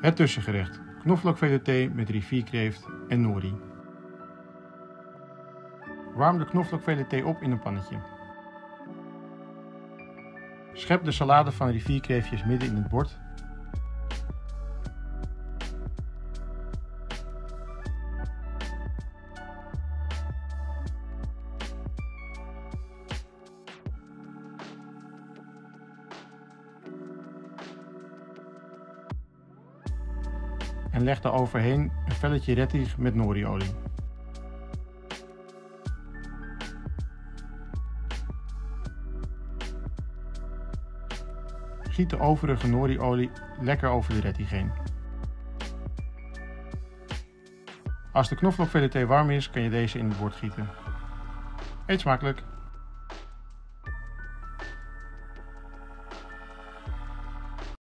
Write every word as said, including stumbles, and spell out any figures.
Het tussengerecht: knoflookvelouté met rivierkreeft en nori. Warm de knoflookvelouté op in een pannetje. Schep de salade van rivierkreeftjes midden in het bord. En leg er overheen een velletje rettig met noriolie. Giet de overige noriolie lekker over de rettig heen. Als de knoflookvelouté warm is, kan je deze in het bord gieten. Eet smakelijk!